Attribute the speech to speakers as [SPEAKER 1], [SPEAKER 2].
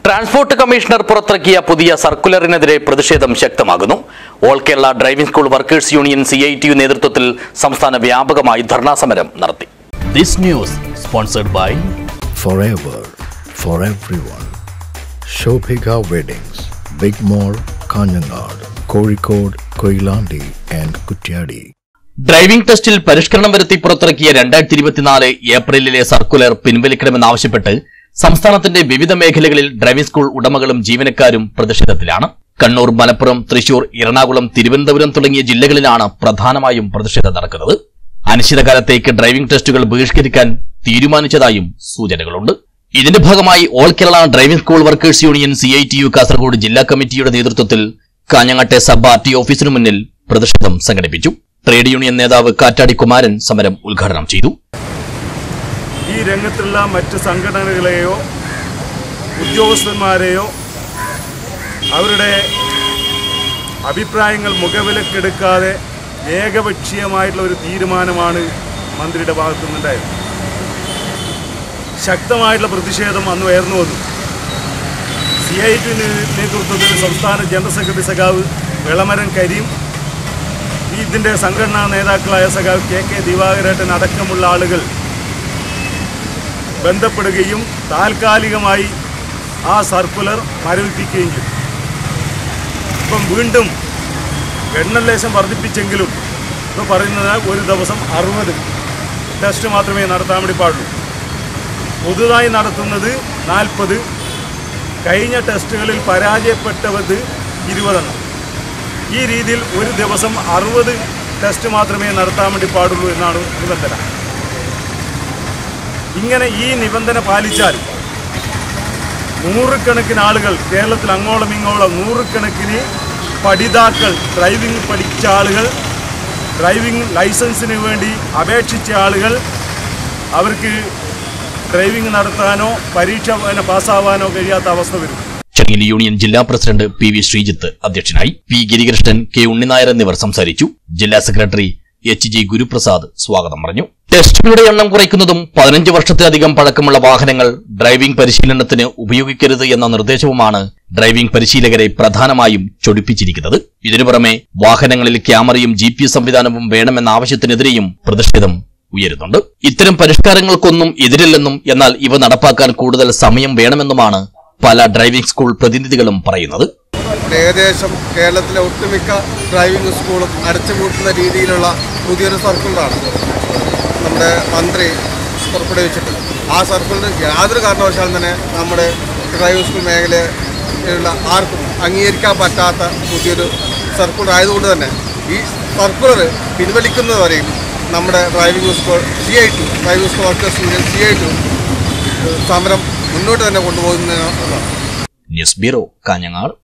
[SPEAKER 1] Transport commissioner പുറത്തിറക്കിയ പുതിയ സർക്കുലറിനെതിരെ പ്രതിഷേധം ശക്തമാകുന്നു. All Kerala driving school workers union CITU നേതൃത്വത്തിൽ സംസ്ഥാന വ്യാപകമായി ധർണാ സമരം നടത്തി. This news sponsored by
[SPEAKER 2] Forever for everyone. Shobhika Weddings, Big Mall, Kanyanad, Kozhikode, Koilandi and Kutyadi.
[SPEAKER 1] Driving ടെസ്റ്റിൽ പരിഷ്കരണം വരുത്തി പുറത്തിറക്കിയ 2024 ഏപ്രിലിലെ സർക്കുലർ പിൻവലിക്കണമെന്നാവശ്യപ്പെട്ട് സംസ്ഥാനത്തിന്റെ വിവിധ മേഖലകളിൽ ഡ്രൈവിംഗ് സ്കൂൾ ഉടമകളും ജീവനക്കാരും പ്രതിഷേധത്തിലാണ്. കണ്ണൂർ, മലപ്പുറം, തൃശൂർ, എറണാകുളം, തിരുവനന്തപുരം തുടങ്ങിയ ജില്ലകളിലാണ് പ്രധാനമായും പ്രതിഷേധം നടക്കുന്നത്. അനിശ്ചിതകാലത്തേക്ക് ഡ്രൈവിംഗ് ടെസ്റ്റുകൾ ബഹിഷ്കരിക്കാൻ തീരുമാനിച്ചതായും സൂചനകളുണ്ട്. ഇതിന്റെ ഭാഗമായി all Kerala driving school workers union CITU Kasaragod ജില്ലാ കമ്മിറ്റിയുടെ നേതൃത്വത്തിൽ കാഞ്ഞങ്ങാട്ടെ സബ് RT ഓഫീസിനു മുന്നിൽ പ്രതിഷേധം സംഘടിപ്പിച്ചു. ട്രേഡ് യൂണിയൻ നേതാവ് കാറ്റാടി കുമാരൻ സമരം ഉദ്ഘാടനം ചെയ്തു.
[SPEAKER 3] ഈ രംഗത്തുള്ള മറ്റ് സംഘടനകളെയോ ഉദ്യോഗസ്ഥന്മാരെയോ അവരുടെ അഭിപ്രായങ്ങൾ മുഖവിലക്കെടുക്കാതെ ഏകപക്ഷീയമായിട്ടുള്ള ഒരു തീരുമാനമാണ് മന്ത്രിയുടെ ഭാഗത്തു നിന്നുണ്ടായത്. ശക്തമായിട്ടുള്ള പ്രതിഷേധം അന്ന് ഉയർന്നു വന്നു. CITU നേതൃത്വത്തിൽ സംസ്ഥാന ജനറൽ സെക്രട്ടറി സഖാവ് വെളമരം കരീം, ഇതിൻ്റെ സംഘടനാ നേതാക്കളായ സഖാവ് KK ദിവാകരേട്ടൻ അടക്കമുള്ള ആളുകൾ ബന്ധപ്പെടുകയും താൽക്കാലികമായി ആ സർക്കുലർ മരവിപ്പിക്കുകയും ചെയ്തു. ഇപ്പം വീണ്ടും എണ്ണലേശം വർദ്ധിപ്പിച്ചെങ്കിലും ഇപ്പോൾ പറയുന്നത് ഒരു ദിവസം 60 ടെസ്റ്റ് മാത്രമേ നടത്താൻ വേണ്ടി പാടുള്ളൂ. പുതുതായി നടത്തുന്നത് 40. കഴിഞ്ഞ ടെസ്റ്റുകളിൽ പരാജയപ്പെട്ടവത് 20 എണ്ണം. ഈ രീതിയിൽ ഒരു ദിവസം 60 ടെസ്റ്റ് മാത്രമേ നടത്താൻ വേണ്ടി പാടുള്ളൂ എന്നാണ് നിബന്ധന. ഇങ്ങനെ ഈ നിബന്ധന പാലിച്ചാൽ നൂറുകണക്കിന് ആളുകൾ കേരളത്തിൽ അങ്ങോളം ഇങ്ങോളം നൂറുകണക്കിന് പഠിതാക്കൾ, ഡ്രൈവിംഗ് പഠിച്ച ആളുകൾ, ഡ്രൈവിംഗ് ലൈസൻസിന് വേണ്ടി അപേക്ഷിച്ച ആളുകൾ, അവർക്ക് ഡ്രൈവിംഗ് നടത്താനോ പരീക്ഷ പാസ്സാവാനോ കഴിയാത്ത അവസ്ഥ വരും.
[SPEAKER 1] ചടങ്ങിൽ യൂണിയൻ ജില്ലാ പ്രസിഡന്റ് PV ശ്രീജിത്ത് അധ്യക്ഷനായി. P ഗിരികൃഷ്ണൻ, K ഉണ്ണിനായർ എന്നിവർ സംസാരിച്ചു. ജില്ലാ സെക്രട്ടറി HG ഗുരുപ്രസാദ് സ്വാഗതം പറഞ്ഞു. ടെസ്റ്റുകളുടെ എണ്ണം കുറയ്ക്കുന്നതും 15 വർഷത്തിലധികം പഴക്കമുള്ള വാഹനങ്ങൾ ഡ്രൈവിംഗ് പരിശീലനത്തിന് ഉപയോഗിക്കരുത് എന്ന നിർദ്ദേശവുമാണ് ഡ്രൈവിംഗ് പരിശീലകരെ പ്രധാനമായും ചൊടിപ്പിച്ചിരിക്കുന്നത്. ഇതിനു പുറമെ വാഹനങ്ങളിൽ ക്യാമറയും GPS സംവിധാനവും വേണമെന്ന ആവശ്യത്തിനെതിരെയും പ്രതിഷേധം ഉയരുന്നുണ്ട്. ഇത്തരം പരിഷ്കാരങ്ങൾക്കൊന്നും എതിരില്ലെന്നും എന്നാൽ ഇവ നടപ്പാക്കാൻ കൂടുതൽ സമയം വേണമെന്നുമാണ് പല ഡ്രൈവിംഗ് സ്കൂൾ പ്രതിനിധികളും പറയുന്നത്.
[SPEAKER 4] ഏകദേശം കേരളത്തിലെ ഒട്ടുമിക്ക ഡ്രൈവിംഗ് സ്കൂളും അടച്ചുപൂട്ടുന്ന രീതിയിലുള്ള പുതിയൊരു സർക്കുലറാണ് നമ്മുടെ മന്ത്രി പുറപ്പെടുവിച്ചിട്ടുള്ളത്. ആ സർക്കുലർ യാതൊരു കാരണവശാലും തന്നെ നമ്മുടെ ഡ്രൈവിംഗ് സ്കൂൾ മേഖലയിലുള്ള ആർക്കും അംഗീകരിക്കാൻ പറ്റാത്ത പുതിയൊരു സർക്കുലർ ആയതുകൊണ്ട് തന്നെ ഈ സർക്കുലർ പിൻവലിക്കുന്നതുവരെയും നമ്മുടെ driving school CITU driving school workers union CITU സമരം മുന്നോട്ട് തന്നെ കൊണ്ടുപോകുന്നതാണ്.
[SPEAKER 1] News bureau, Kanhangad.